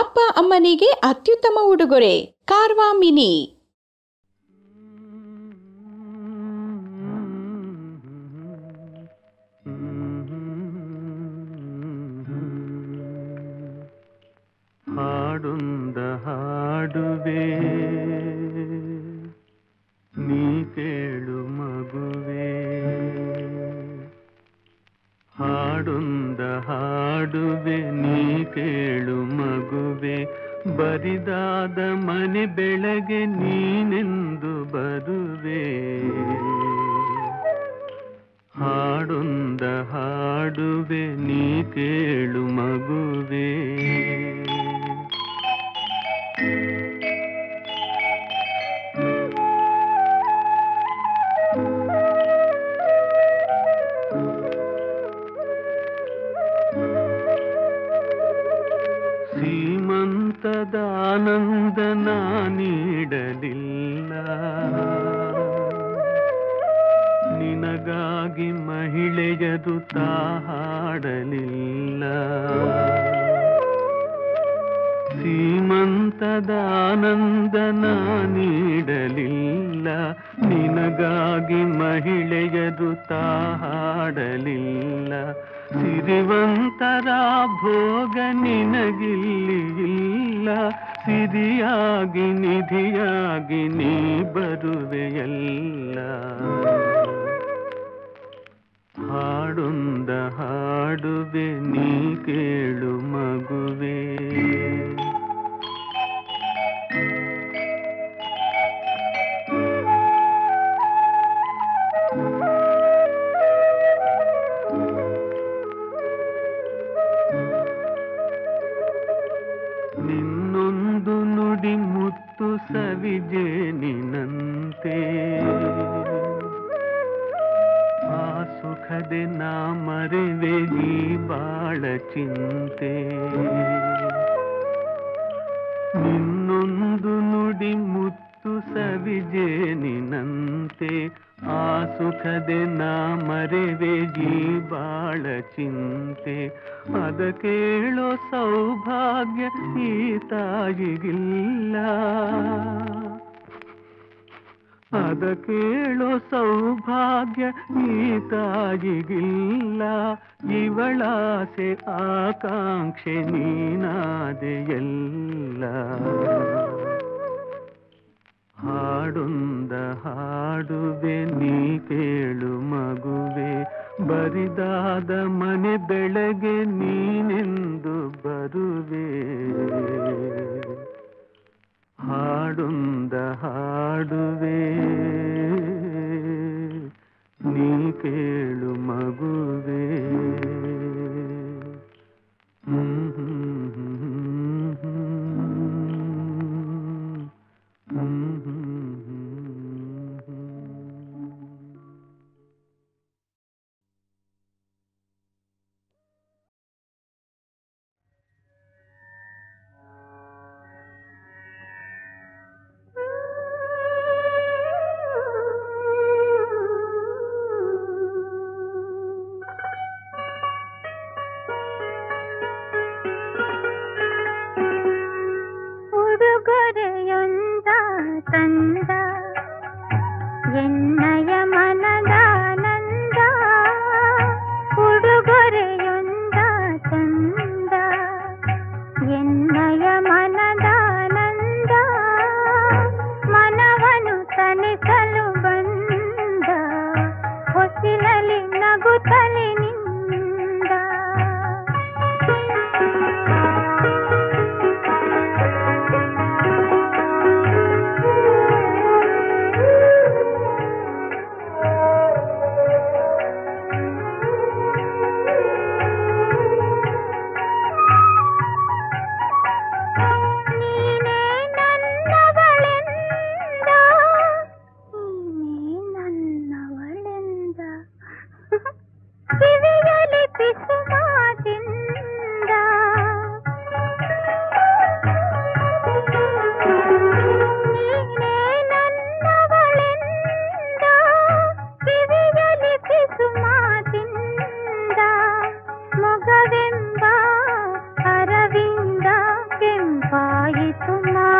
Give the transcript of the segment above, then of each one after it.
ಅಪ್ಪ ಅಮ್ಮನಿಗೆ ಅತ್ಯುತ್ತಮ ಉಡುಗೊರೆ ಕಾರ್ವಾ ಮಿನಿ. ಹಾಡೊಂದ ಹಾಡುವೆ ನೀ ಕೇಳು ಮಗುವೆ, ಹಾಡೊಂದ ಹಾಡುವೆ ನೀ ಕೇಳು ಮಗುವೆ, ಬರಿದಾದ ಮನೆ ಬೆಳಗ್ಗೆ ನೀನೆಂದು ಬರುವೆ. ಹಾಡೊಂದ ಹಾಡುವೆ ನೀ ಕೇಳು ಮಗುವೆ. ಸೀಮಂತದ ಆನಂದನ ನೀಡಲಿಲ್ಲ, ನಿನಗಾಗಿ ಮಹಿಳೆಯರು ತಾ ಹಾಡಲಿಲ್ಲ. ಸೀಮಂತದ ಆನಂದನ ನೀಡಲಿಲ್ಲ, ನಿನಗಾಗಿ ಮಹಿಳೆಯರು ತಾ ಹಾಡಲಿಲ್ಲ. ಸಿರಿವಂತರ ಭೋಗ ನಿನಗಿಲ್ಲಿ ಇಲ್ಲ, ಸಿರಿಯಾಗಿ ನಿಧಿಯಾಗಿ ನೀ ಬರುವೆಯಲ್ಲ. ಹಾಡೊಂದ ಹಾಡುವೆ ನೀ ಕೇಳು ಮಗುವೆ. ನಿನ್ನೊಂದು ನುಡಿ ಮುತ್ತು ಸವಿಜೇನಿನಂತೆ, ಆ ಸುಖದೆ ನಾ ಮರೆವೆ ಈ ಬಾಳ ಚಿಂತೆ. ನಿನ್ನೊಂದು ನುಡಿ ಮುತ್ತು ಸವಿಜೇನಿನಂತೆ, ಆ ಸುಖದೆ ನಾ ಮರೆವೆ ಈ ಬಾಳ ಚಿಂತೆ. ಅದ ಕೇಳೋ ಸೌಭಾಗ್ಯ ಈ ತಾಯಿಗಿಲ್ಲ, ಅದ ಕೇಳೋ ಸೌಭಾಗ್ಯ ಈ ತಾಯಿಗಿಲ್ಲ. ಇವಳಾಸೆ ಆಕಾಂಕ್ಷೆ ನೀನಾದೆಯಲ್ಲ. ಹಾಡೊಂದ ಹಾಡುವೆ ನೀ ಕೇಳು ಮಗುವೆ, ಬರಿದಾದ ಮನೆ ಬೆಳಗ್ಗೆ ನೀನೆಂದು ಬರುವೆ. ಹಾಡೊಂದ ಹಾಡುವೆ ನೀ ಕೇಳು ಮಗುವೆ. ಉಡುಗೊರೆಯೊಂದ ತಂದ ಎನ್ನಯ ಮನದಾನಂದ, ಉಡುಗೊರೆಯೊಂದ ತಂದ ಎನ್ನಯ ಮನದಾನಂದ, ಮನವನು ತಣಿಸಲು ಬಂದ ಹೊಸಿಲಲಿ ನಗುತ್ತಲಿ ನಿಂದ.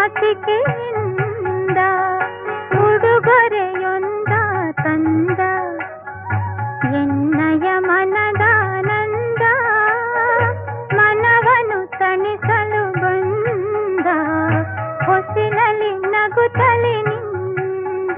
ನಾಚಿಕೆಯಿಂದ ಉಡುಗೊರೆಯೊಂದ ತಂದ ಎನ್ನಯ ಮನದಾನಂದ ಮನವನ್ನು ತಣಿಸಲು ಬಂದ ಹೊಸಿಲಲ್ಲಿ ನಗುತ್ತಲಿ ನಿಂದ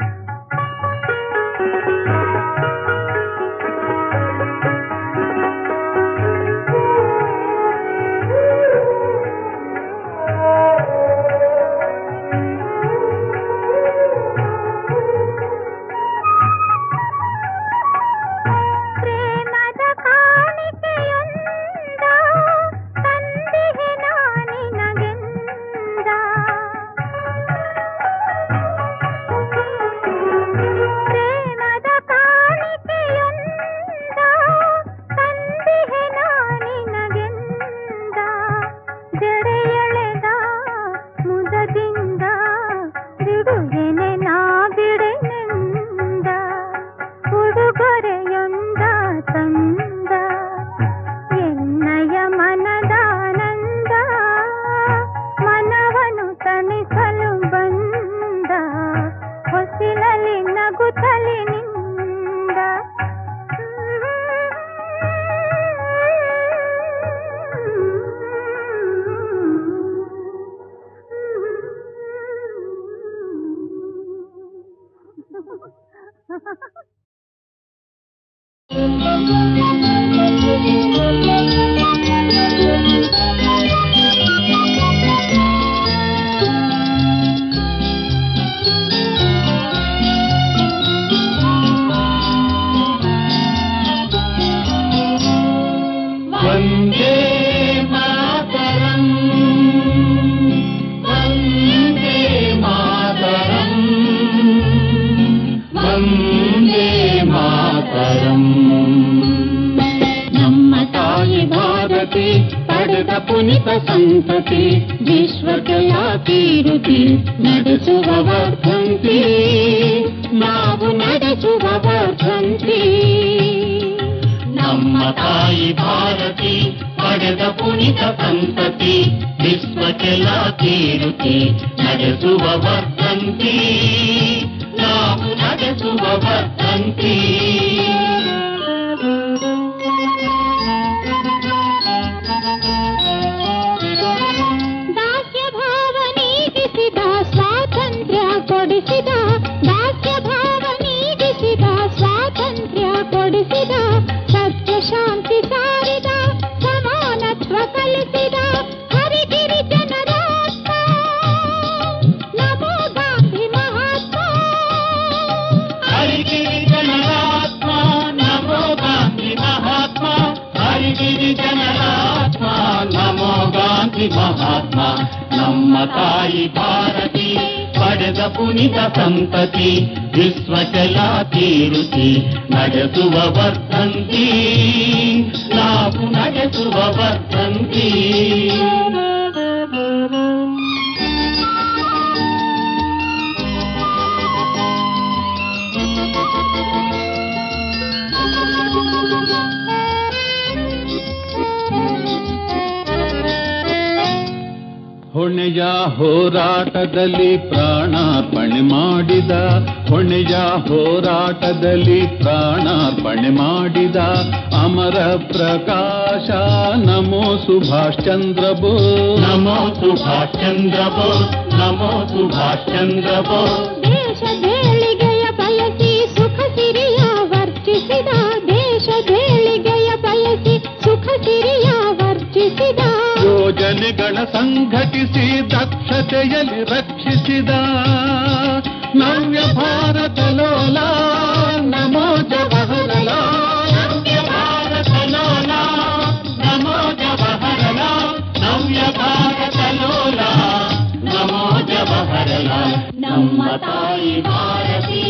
ಪಡೆದ ಪುನಿತ ಸಂತತಿ ವಿಶ್ವಕೆಯ ಕೀರುತಿ ನಡೆಸುವ ವರ್ಧಂತಿ ನಾವು ನಡೆಸುವ ವರ್ಧಂತಿ ನಮ್ಮ ತಾಯಿ ಭಾರತಿ ಪಡೆದ ಪುನಿತ ಸಂತತಿ ವಿಶ್ವಕೆಯ ಕೀರುತಿ ನಡೆಸುವ ವರ್ಧಂತಿ ನಾವು ನಡೆಸುವ ವರ್ಧಂತಿ ಸತ್ಯ ಶಾಂತಿ ಸಾರಿದ ಸಮಾನತ್ವ ಕಲಿಸಿದ ಹರಿಗಿರಿ ಜನರಾತ್ಮ ನಮೋ ಗಾಂಧಿ ಮಹಾತ್ಮ ಹರಿಗಿರಿ ಜನರಾತ್ಮ ನಮೋ ಗಾಂಧಿ ಮಹಾತ್ಮ ಹರಿಗಿರಿ ಜನರಾತ್ಮ ನಮೋ ಗಾಂಧಿ ಮಹಾತ್ಮ ನಮ್ಮ ತಾಯಿ ಭಾರತಿ ಪಡೆದ ಪುನಿತ ಸಂತತಿ ವಿಶ್ವಕೆಯ ಕೀರುತಿ ನಡೆಸುವ ವರ್ಧಂತಿ ನಾವು ನಡೆಸುವ ವರ್ಧಂತಿ ಹೊಣೆಯ ಹೋರಾಟದಲ್ಲಿ ಪ್ರಾಣಾರ್ಪಣೆ ಮಾಡಿದ ಹೊಣೆಯ ಹೋರಾಟದಲ್ಲಿ ಪ್ರಾಣಾರ್ಪಣೆ ಮಾಡಿದ ಅಮರ ಪ್ರಕಾಶ ನಮೋ ಸುಭಾಷ್ ಚಂದ್ರ ಬೋಸ್ ನಮೋ ಸುಭಾಷ್ ಚಂದ್ರ ಬೋಸ್ ನಮೋ ಸುಭಾಷ್ ಚಂದ್ರ ಬೋಸ್ ದೇಶದೇಳಿಗೆಯ ಬಯಸಿ ಸುಖ ಸಿರಿಯ ವರ್ಜಿಸಿದ ದೇಶದೇಳಿಗೆಯ ಬಯಸಿ ಸುಖ ಸಿರಿಯ ವರ್ಜಿಸಿದ ಯೋಜನೆಗಳ ಸಂಘಟಿಸಿ ದಕ್ಷತೆಯಲ್ಲಿ ರಕ್ಷಿಸಿದ ನವ್ಯ ಭಾರತ ಲೋಲ ನಮೋ ಜವಾಹರಲಾಲ್ ನವ್ಯ ಭಾರತ ಲೋಲ ನಮೋ ಜವಾಹರಲಾಲ್ ನವ್ಯ ಭಾರತ ಲೋಲ ನಮೋ ಜವಾಹರಲಾಲ್ ನಮ್ಮ ತಾಯಿ ಭಾರತಿ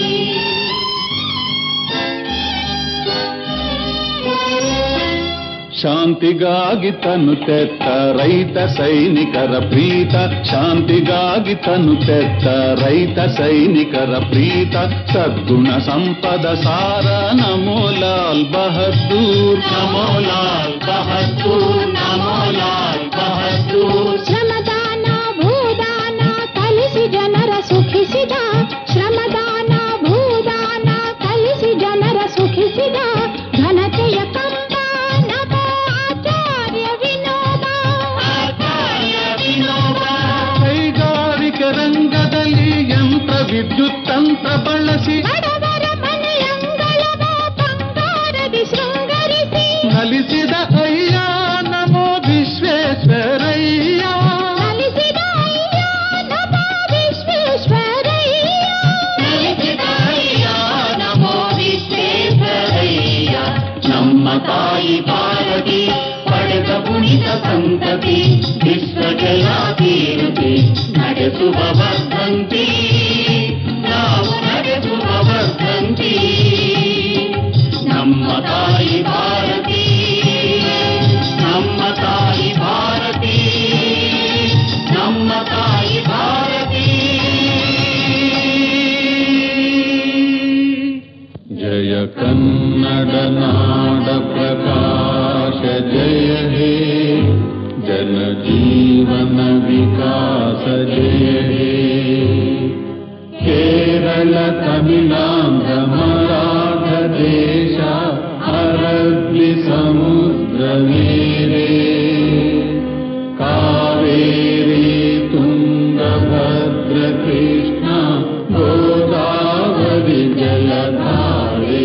ಶಾಂತಿಗಾಗಿ ತನು ತೆತ್ತ ರೈತ ಸೈನಿಕರ ಪ್ರೀತ ಶಾಂತಿಗಾಗಿ ತನು ತೆತ್ತ ರೈತ ಸೈನಿಕರ ಪ್ರೀತ ಸದ್ಗುಣ ಸಂಪದ ಸಾರ ನಮೋ ಲಾಲ್ ಬಹದ್ದೂರ್ ನಮೋ ಲಾಲ್ ಬಹದ್ದೂರ್ ನಮೋ ಲಾಲ್ ಬಹದ್ದೂರ್ ಶ್ರಮದಾನ ಭೂದಾನ ಎಲ್ಲ ತೀರುತಿ ನಡೆಸುವ ವರ್ಧಂತಿ ನಾವು ನಡೆಸುವ ವರ್ಧಂತಿ ನಮ್ಮ ತಾಯಿ ಭಾರತಿ ನಮ್ಮ ತಾಯಿ ಭಾರತಿ ನಮ್ಮ ತಾಯಿ ಭಾರತಿ ಜಯ ಕನ್ನಡ ನಾಡ ಪ್ರಕಾಶ ಜಯ ಹೇ ಜನ ಜೀವನ ವಿಕಾಸ ಜಯ ಹೇ ಕೇರಳ ತಮಿಳಾಂಧ್ರ ಮರಾಠ ದೇಶ ಅರಬ್ಬಿ ಸಮುದ್ರ ಮೇರೆ ಕಾವೇರಿ ತುಂಗಭದ್ರ ಕೃಷ್ಣ ಗೋದಾವರಿ ಜಲಧಾರೆ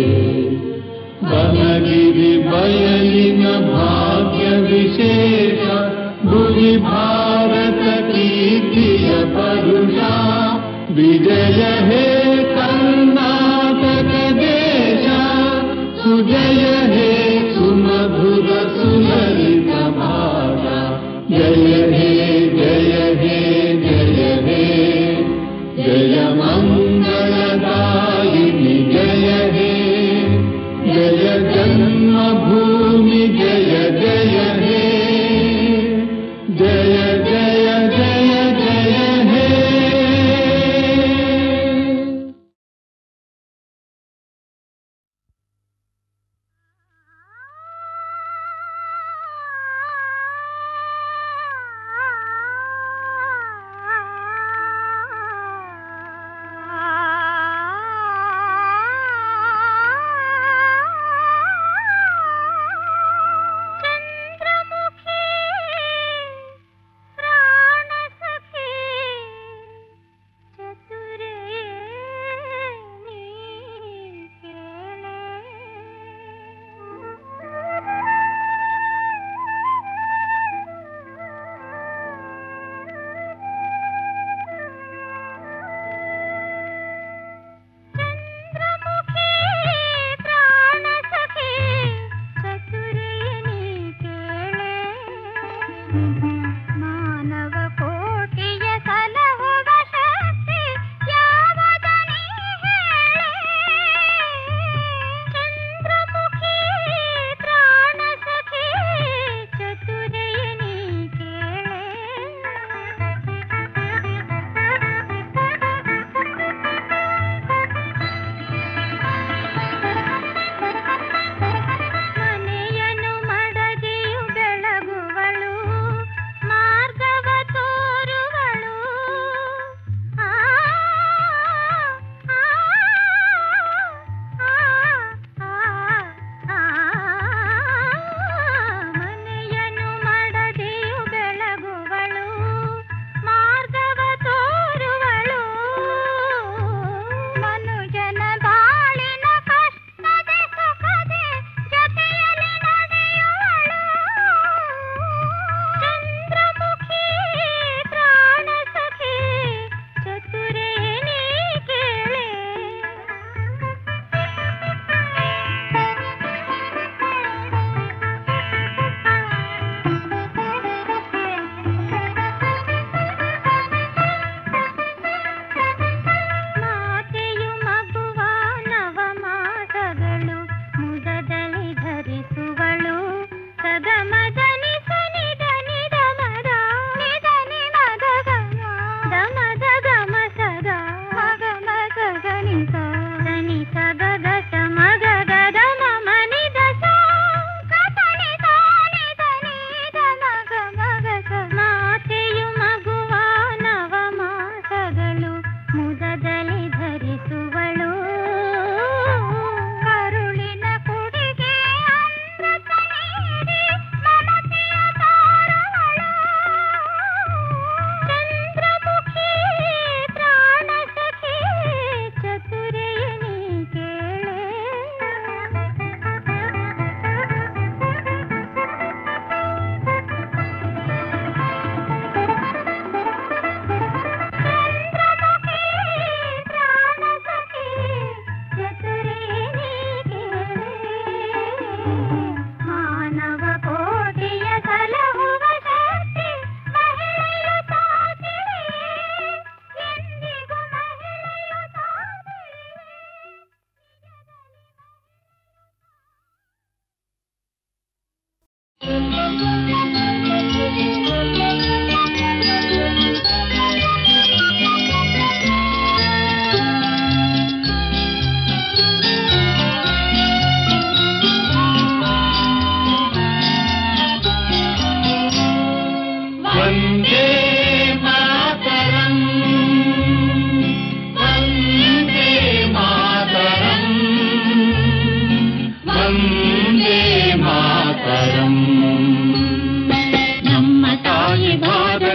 ವನಗಿರಿ ಬಯಲಿನ ಭಾಗ್ಯ ವಿಶೇಷ ಭುವಿ ಭಾರತ ಕೀರ್ತಿಯ ಪರುಷ ವಿಜಯ ಹೇ ಕರ್ನಾಟಕ ದೇಶ ಸುಜಯ ಹೇ ಸುಮಧುರ ಸುಲಲಿತ ಭಾಷ ಜಯ ಹೇ ಜಯ ಹೇ ಜಯ ಹೇ ಜಯ ಮಂಗಳದಾಯಿನಿ ಜಯ ಹೇ ಜಯ ಜನ್ಮಭೂಮಿ ಜಯ ಜಯ ಹೇ ಜಯ ಜಯ ಜಯ ಜಯ ಹೇ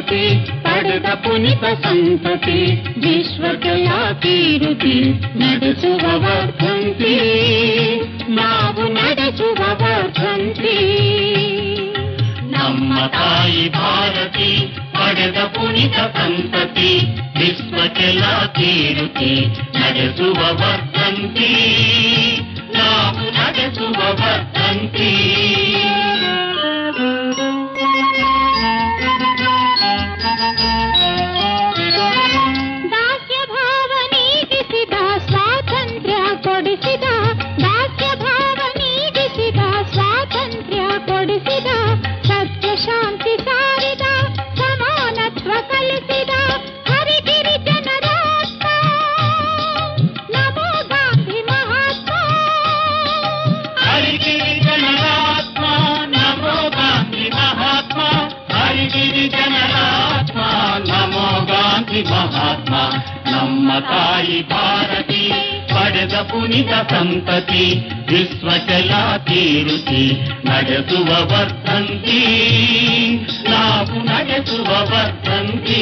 ಭಾರತಿ ಪಡೆದ ಪುನಿತ ಸಂತತಿ ವಿಶ್ವಕ್ಕೆಲ್ಲ ಕೀರುತಿ ನಡೆಸುವ ವರ್ಧಂತಿ ನಾವು ನಡೆಸುವ ವರ್ಧಂತಿ ನಮ್ಮ ತಾಯಿ ಭಾರತಿ ಪಡೆದ ಪುನಿತ ಸಂತತಿ ವಿಶ್ವಕ್ಕೆಲ್ಲ ಕೀರುತಿ ನಡೆಸುವ ವರ್ಧಂತಿ ನಾವು ನಡೆಸುವ ವರ್ಧಂತಿ ದಾಸ್ಯ ಭಾವ ನೀಗಿಸಿದ ಸ್ವಾತಂತ್ರ್ಯ ಕೊಡಿಸಿದ ದಾಸ್ಯ ಭಾವ ನೀಗಿಸಿದ ಸ್ವಾತಂತ್ರ್ಯ ಕೊಡಿಸಿದ ಸತ್ಯ ಶಾಂತಿ ಸಾರಿದ ಸಮಾನತ್ವ ಕಲಿಸಿದ ಹರಿಗಿರಿ ಜನರಾತ್ಮ ನಮೋ ಗಾಂಧಿ ಮಹಾತ್ಮ ಹರಿಗಿರಿ ಜನರಾತ್ಮ ನಮೋ ಗಾಂಧಿ ಮಹಾತ್ಮ ಹರಿಗಿರಿ ಜನರಾತ್ಮ ನಮೋ ಗಾಂಧಿ ಮಹಾತ್ಮ ನಮ್ಮ ತಾಯಿ ಭಾರತಿ ಪಡೆದ ಪುನಿತ ಸಂತತಿ ವಿಶ್ವಕ್ಕೆಲ್ಲ ಕೀರುತಿ ನಡೆಸುವ ವರ್ಧಂತಿ ನಾವು ನಡೆಸುವ ವರ್ಧಂತಿ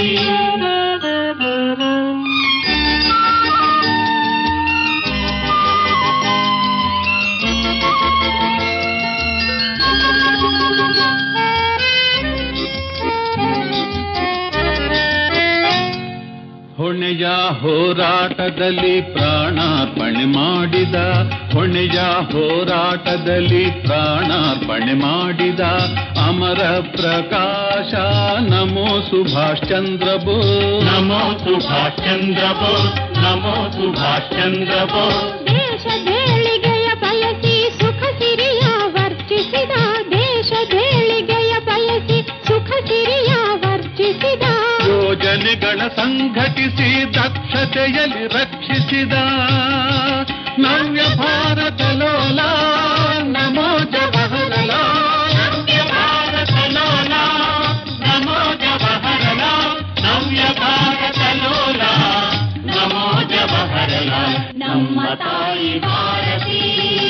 ಹೊಣೆಯ ಹೋರಾಟದಲ್ಲಿ ಪ್ರಾಣಾರ್ಪಣೆ ಮಾಡಿದ ಹೊಣೆಯ ಹೋರಾಟದಲ್ಲಿ ಪ್ರಾಣಾರ್ಪಣೆ ಮಾಡಿದ ಅಮರ ಪ್ರಕಾಶ ನಮೋ ಸುಭಾಷ್ ಚಂದ್ರ ಬೋಸ್ ನಮೋ ಸುಭಾಷ್ ಚಂದ್ರ ಬೋಸ್ ನಮೋ ಸುಭಾಷ್ ಚಂದ್ರ ಬೋಸ್ ದೇಶದೇಳಿಗೆಯ ಬಯಸಿ ಸುಖ ಸಿರಿಯ ವರ್ಜಿಸಿದ ದೇಶದೇಳಿಗೆಯ ಬಯಸಿ ಸುಖ ಸಿರಿಯ ವರ್ಜಿಸಿದ ಯೋಜನೆಗಳ ಸಂಘಟಿಸಿ ದಕ್ಷತೆಯಲ್ಲಿ ರಕ್ಷಿಸಿದ ನವ್ಯ ಭಾರತ ಲೋಲ ನಮೋ ಜವಾಹರಲಾಲ್ ನವ್ಯ ಭಾರತ ಲೋಲ ನಮೋ ಜವಾಹರಲಾಲ್ ನವ್ಯ ಭಾರತ ಲೋಲ ನಮೋ ಜವಾಹರಲಾಲ್ ನಮ್ಮ ತಾಯಿ ಭಾರತಿ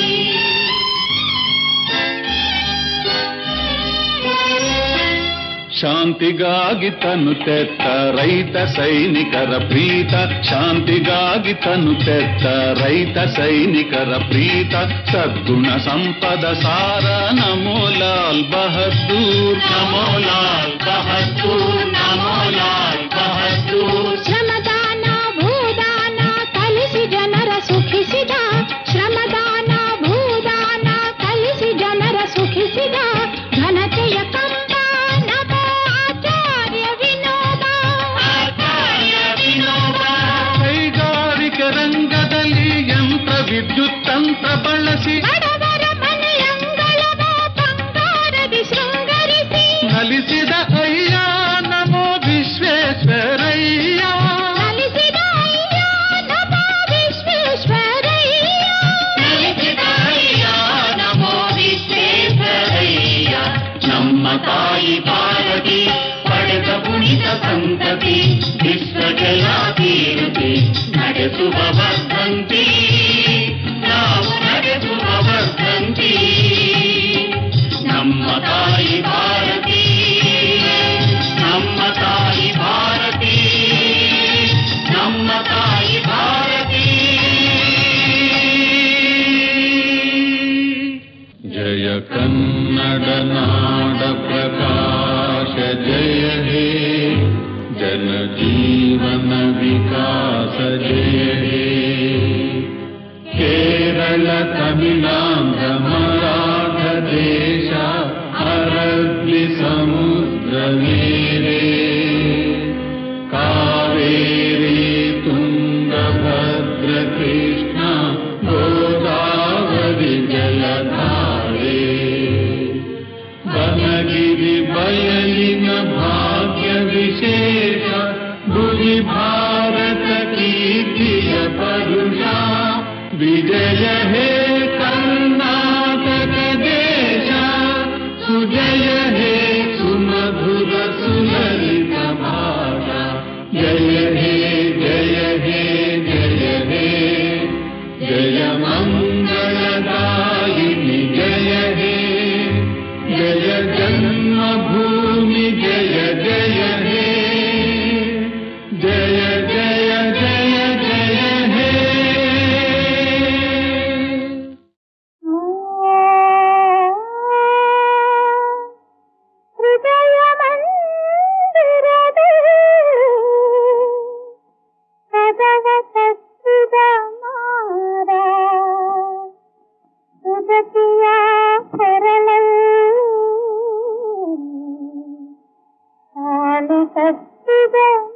ಶಾಂತಿಗಾಗಿ ತನು ತೆತ್ತ ರೈತ ಸೈನಿಕರ ಪ್ರೀತ ಶಾಂತಿಗಾಗಿ ತನು ತೆತ್ತ ರೈತ ಸೈನಿಕರ ಪ್ರೀತ ಸದ್ಗುಣ ಸಂಪದ ಸಾರ ನಮೋ ಲಾಲ್ ಬಹದ್ದೂರ್ ನಮೋ ಲಾಲ್ ಬಹದ್ದೂರ್ ನಮೋ ಲಾಲ್ ಬಹದ್ದೂರ್ ಶ್ರಮದಾನ ಭೂದಾನ ಕಲಿಸಿ ಜನರ ಸುಖಿಸಿದ ಶ್ರಮದಾನ ಭೂದಾನ ಕಲಿಸಿ ಜನರ ಸುಖಿಸಿದ ಘನತೆಯ ಕಂಬ ನಮೋ ಆಚಾರ್ಯ ವಿನೋಬ ಆಚಾರ್ಯ ವಿನೋಬ ಕೈಗಾರಿಕೆ ರಂಗದಲ್ಲಿ ಯಂತ್ರ ವಿದ್ಯುತ್ ತಂತ್ರ ಬಳಸಿ ಬಡವರ ಮನೆಯಂಗಳವ ಬಂಗಾರದಿ ಶೃಂಗರಿಸಿ ಕಲಿಸಿದ ಅಯ್ಯ ನಮೋ ವಿಶ್ವೇಶ್ವರಯ್ಯ ಕಲಿಸಿದ ಅಯ್ಯ ನಮೋ ವಿಶ್ವೇಶ್ವರಯ್ಯ ನಲಿಸಿದಯ್ಯ ನಮೋ ವಿಶ್ವೇಶ್ವರಯ್ಯ ನಮ್ಮ ತಾಯಿ ಭಾರತಿ ಪಡೆದ ಪುನಿತ ಸಂತತಿ ವಿಶ್ವಕ್ಕೆಲ್ಲ ಕೀರುತಿ ನಡೆಸುವ ವರ್ಧಂತಿ ನಾವು ನಡೆಸುವ ವರ್ಧಂತಿ ನಮ್ಮ ತಾಯಿ ಭಾರತಿ ನಮ್ಮ ತಾಯಿ ಭಾರತಿ ನಮ್ಮ ತಾಯಿ ಭಾರತಿ ಜಯ ಕನ್ನಡ ನಾಡ ಪ್ರಕಾಶ ಜಯ ಹೇ ಜನ ಜೀವನ ವಿಕಾಸ ಜಯ ಹೇ ಕೇರಳ ತಮಿಳಾಂಧ್ರ ಮರಾಠ ದೇಶ ಅರಬ್ಬಿ ಸಮುದ್ರ ಮೇರೆ ಕಾವೇರಿ ತುಂಗಭದ್ರ ಕೃಷ್ಣ ಗೋದಾವರಿ ಜಲಧಾರೆ ಬನಗಿರಿ ಬಯಲಿನ ಭಾಗ್ಯ ವಿಶೇಷ ಭುವಿ ಭಾರತ ಕೀರ್ತಿಯ ಪರುಷ ವಿಜಯ ಹೇ ಕರ್ನಾಟಕ ದೇಶ ಸುಜಯ ಹೇ ಸುಮಧುರ ಸುಲಲಿತ ಭಾಷಾ ಜಯ ಹೇ ಜಯ ಹೇ ಜಯ ಹೇ ಜಯ ಮಂಗಳದಾಯಿನಿ ಜಯ ಹೇ ಜಯ ಜನ್ಮಭೂಮಿ ಜಯ ಜಯ ಗೂಡು ಕಟ್ಟಿದ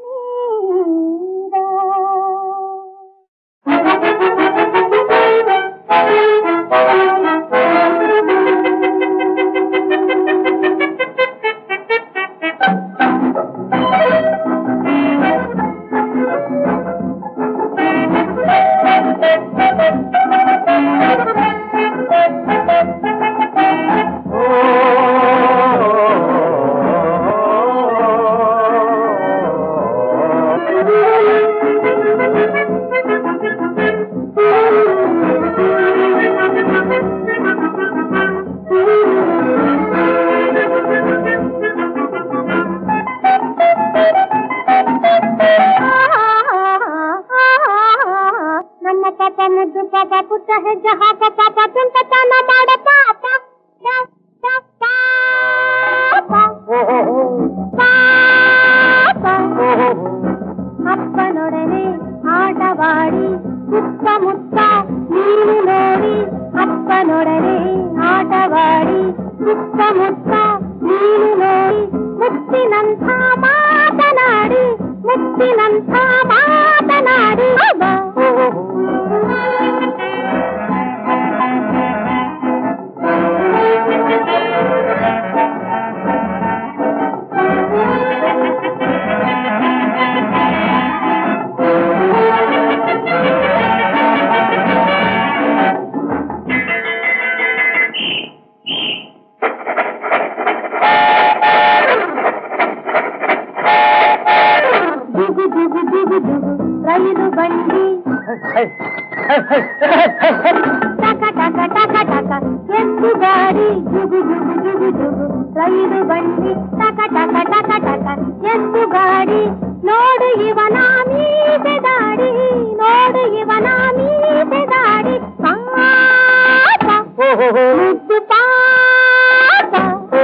ಅಪ್ಪನೊಡನೆ ಆಟವಾಡಿ ಸುತ್ತಮುತ್ತ ನೀನು ನೋಡಿ ಅಪ್ಪನೊಡನೆ ಆಟವಾಡಿ ಸುತ್ತಮುತ್ತ ನೀನು ನೋಡಿ ಮುತ್ತಿನಂಥ ಮಾತನಾಡಿ ಮುತ್ತಿನಂಥ ಮಾತನಾಡಿ ರೈಲು ಬಂಡಿ ಟಕ ಟಕ ಟಕ ಟಕ ಎತ್ತು ಗಾಡಿ ಜುಗು ಜುಗು ಜುಗು ಜುಗು ರೈಲು ಬಂಡಿ ಟಕ ಟಕ ಟಕ ಟಕ ಎತ್ತು ಗಾಡಿ ನೋಡು ಇವನ ಮೀಸೆ ದಾಡಿ ನೋಡು ಇವನ ಮೀಸೆ ದಾಡಿ ಪಾಪ ಮುದ್ದು ಪಾಪ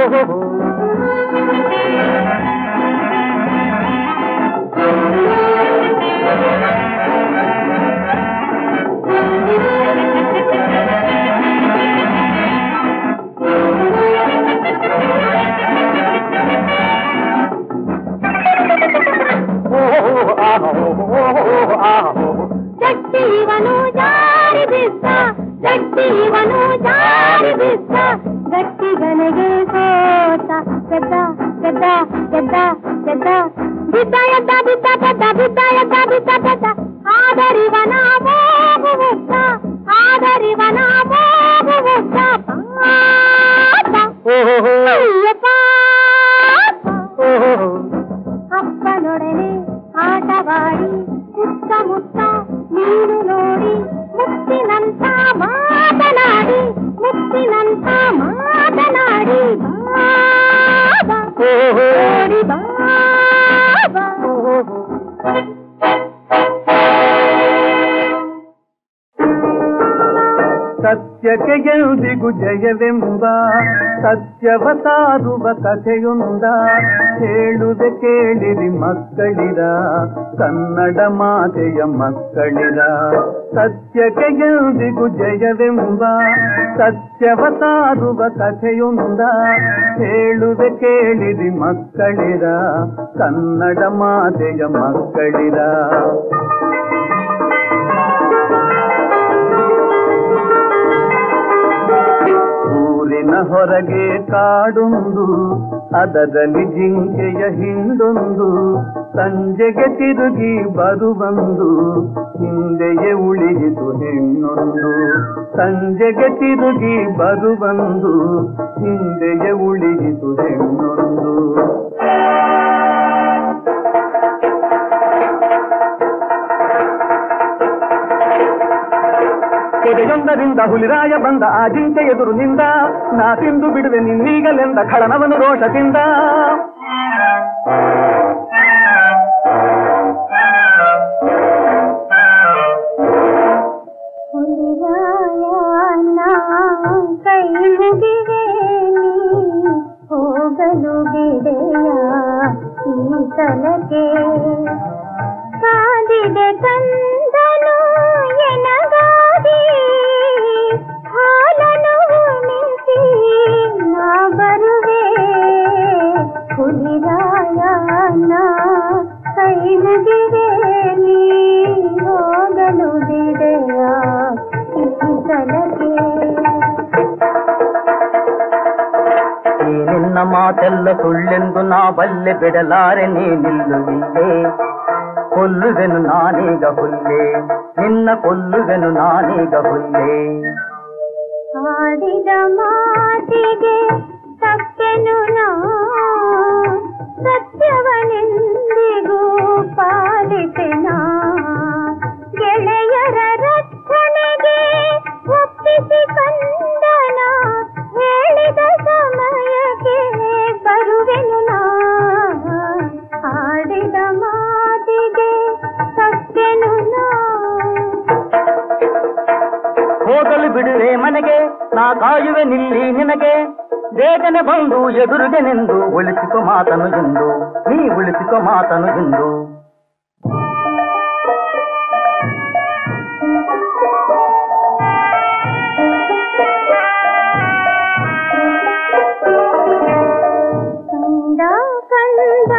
ಗಟ್ಟಿ ಇವನು ಜಾರಿ ಬಿದ್ದ ಗಟ್ಟಿ ಇವನು ಜಾರಿ ಬಿದ್ದ ಗಟ್ಟಿಗನಿಗೆ ಸೋತ ಗೆದ್ದ ಗೆದ್ದ ಗೆದ್ದ ಗೆದ್ದ ಬಿದ್ದ ಎದ್ದ ಬಿದ್ದ ಗೆದ್ದ ಬಿದ್ದ ಎದ್ದ ಬಿದ್ದ ಗೆದ್ದ ಆದರಿವನ ಹೋಗುವುತ್ತ ಆದರಿವನ ಹೋಗುವುತ್ತ ಪಾಪ ಅಯ್ಯ ಪಾಪ ಅಪ್ಪನೊಡನೆ ಆಟವಾಡಿ ಸುತ್ತಮುತ್ತ ನೀನು ನೋಡಿ ಮುತ್ತಿನಂಥ ಮಾತನಾಡಿ ಮುತ್ತಿನಂಥ ಮಾತನಾಡಿ ಬಾಬಾ ಓಡಿ ಬಾಬಾ ಸತ್ಯಕ್ಕೆ ಎಂದಿಗೂ ಜಯವೆಂಬ ಸತ್ಯವ ಸಾರುವ ಕಥೆಯೊಂದ ಹೇಳುವೆ ಕೇಳಿರಿ ಮಕ್ಕಳಿರ ಕನ್ನಡ ಮಾತೆಯ ಮಕ್ಕಳಿರ ಸತ್ಯಕ್ಕೆ ಎಂದಿಗೂ ಜಯವೆಂಬ ಸತ್ಯವ ಸಾರುವ ಕಥೆಯೊಂದ ಹೇಳುವೆ ಕೇಳಿರಿ ಮಕ್ಕಳಿರ ಕನ್ನಡ ಮಾತೆಯ ಮಕ್ಕಳಿರ ಊರಿನ ಹೊರಗೆ ಕಾಡೊಂದು ಅದರಲ್ಲಿ ಜಿಂಕೆಯ ಹಿಂಡೊಂದು ಸಂಜೆಗೆ ತಿರುಗಿ ಬರುವಂದು ಹಿಂದೆಯೇ ಉಳಿಯಿತು ಹೆಣ್ಣೊಂದು ಸಂಜೆಗೆ ತಿರುಗಿ ಬರುವಂದು ಹಿಂದೆಯೇ ಉಳಿಯಿತು ಹೆಣ್ಣೊಂದು ಕೆರೆಯೊಂದರಿಂದ ಹುಲಿರಾಯ ಬಂದ ಆ ಜಿಂಕೆ ಎದುರು ನಿಂದ ನಾ ತಿಂದು ಬಿಡುವೆ ನಿನ್ನೀಗಲೆಂದ ಖಳನವನು ರೋಷದಿಂದ ಕೈ ಮುಗಿವೆ ಹೋಗಲು ಬಿಡೆಯ ಈ ತಲಕೆ ಕಾದಿದೆ ಕಂದನು ಎನಗಾದಿ ಹಾಲನು ಉಣಿಸಿ ನಾ ಬರುವೆ ಹುಲಿರಾಯ ಸುಳ್ಳೆಂದು ನಾ ಬಲ್ಲೆ ಬಿಡಲಾರೆ ನೀ ನಿಲ್ಲುವಿಲ್ಲೇ ಕೊಲ್ಲುವೆನು ನಾನೀಗ ಹುಲ್ಲೆ ನಿನ್ನ ಕೊಲ್ಲುವೆನು ನಾನೀಗ ಹುಲ್ಲೆ ಆಡಿದ ಮಾತಿಗೆ ತಪ್ಪೆನು ನಾ ಸತ್ಯವನೆಂದಿಗೂ ಪಾಲಿಸೆನಾ ಗೆಳೆಯರ ರಕ್ಷಣೆಗೆ ಒಪ್ಪಿಸಿ ಕಂದನ ಹೇಳಿದ ಸಮಯಕ್ಕೆ ಬರುವೆನು ನಾ ಆಡಿದ ಮಾತಿಗೆ ತಪ್ಪೆನು ನಾ ಹೋಗಲು ಬಿಡುವೆ ಮನೆಗೆ ನಾ ಕಾಯುವೆ ನಿಲ್ಲಿ ನಿನಗೆ ಬೇಗನೆ ಬಂದು ಎದುರಿಗೆ ನಿಂದು ಉಳಿಸಿಕೊ ಮಾತನು ಎಂದು ನೀ ಉಳಿಸಿಕೊ ಮಾತನು ಎಂದು ಕಂದ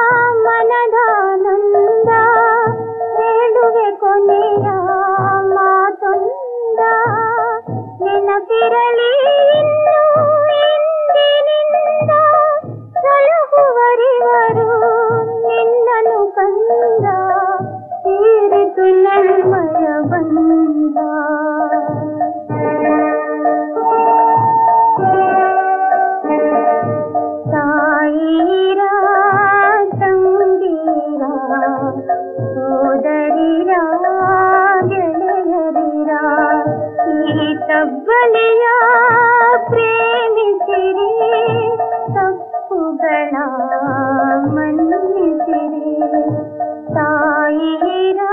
ಮನದಾನಂದ ಹೇಳುವೆ ಕೊನೆಯ ಮಾತೊಂದ ನೆನಪಿರಲಿ ಇನ್ನು ಇಂದಿನಿಂದ ಸಲಹುವರಿವರು ನಿನ್ನನು ಕಂದ ತೀರಿತು ನಲ್ಮಯ ಬಂದ ತಾಯಿರ ತಂಗಿರ ಸೋದರಿರ ಗೆಳೆಯರಿರ ಈ ತಬ್ಬಲಿಯ ಪ್ರೇಮಿಸಿರಿ ತಪ್ಪುಗಳ ಮನ್ನಿಸಿರಿ ತಾಯಿರ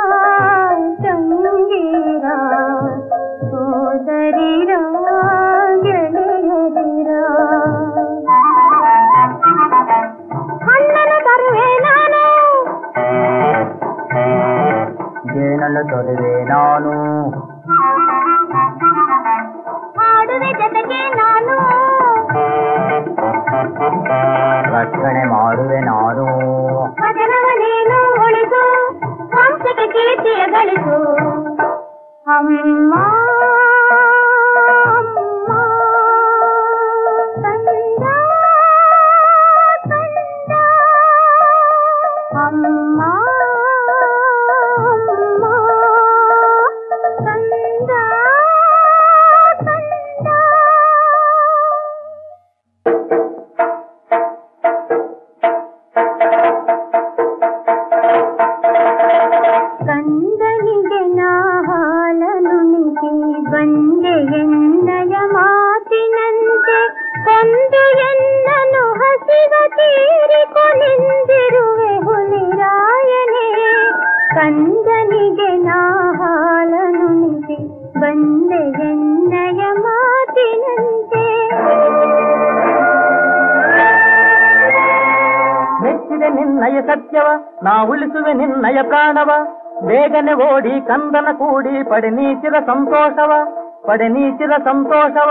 ತಂಗಿರ ಸೋದರಿರ ಗೆಳೆಯರಿರ ಹಣ್ಣನ್ನು ತರುವೆ ನಾನು ಜೇನನ್ನು ತೊರೆವೆ ನಾನು ಹಾಡುವೆ ಜೊತೆಗೆ ನಾನು ರಕ್ಷಣೆ ಮಾಡುವೆ ನಾನು ಭಜನವನೇನು ಉಳಿಸು ವಂಶಕ್ಕೆ ಕೀರ್ತಿಯ ಗಳಿಸು ಅಮ್ಮ ಅಮ್ಮ ಕಂದ ಕಂದ ಅಮ್ಮ ಅಮ್ಮ ಕಂದ ಕಂದ ಕಂದನಿಗೆ ನಾ ಹಾಲನುಣಿಸಿ ಬಂದೆ ಎನ್ನಯ ಮಾತಿನಂತೆ ಕೊಂದು ಎನ್ನನು ಹಸಿವ ತೀರಿಕೊಂಡಿರುವೆ ಹುಲಿರಾಯನೇ ಕಂದನಿಗೆ ನಾ ಹಾಲನುಣಿಸಿ ಬಂದೆ ಎನ್ನಯ ಮಾತಿನಂತೆ ಮೆಚ್ಚಿದೆ ನಿನ್ನಯ ಸತ್ಯವ ನಾ ಉಳಿಸುವೆ ನಿನ್ನಯ ಪ್ರಾಣವ ಬೇಗನೆ ಓಡಿ ಕಂದನ ಕೂಡಿ ಪಡೆ ನೀಚಿರ ಸಂತೋಷವ ಪಡೆ ನೀಚಿರ ಸಂತೋಷವ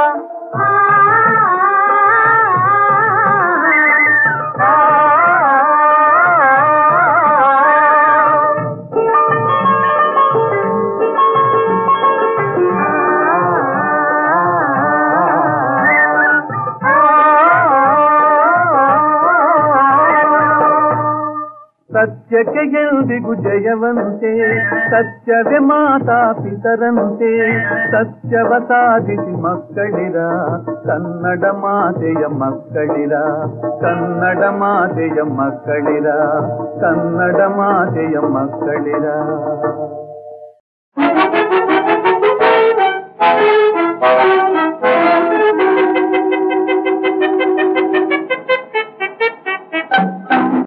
ಸತ್ಯಕ್ಕೆ ಎಂದಿಗೂ ಜಯವಂತೆ ಸತ್ಯವೇ ಮಾತಾ ಪಿತರಂತೆ ಸತ್ಯವ ಸಾಧಿಸಿ ಮಕ್ಕಳಿರ ಕನ್ನಡ ಮಾತೆಯ ಮಕ್ಕಳಿರ ಕನ್ನಡ ಮಾತೆಯ ಮಕ್ಕಳಿರ ಕನ್ನಡ ಮಾತೆಯ ಮಕ್ಕಳಿರ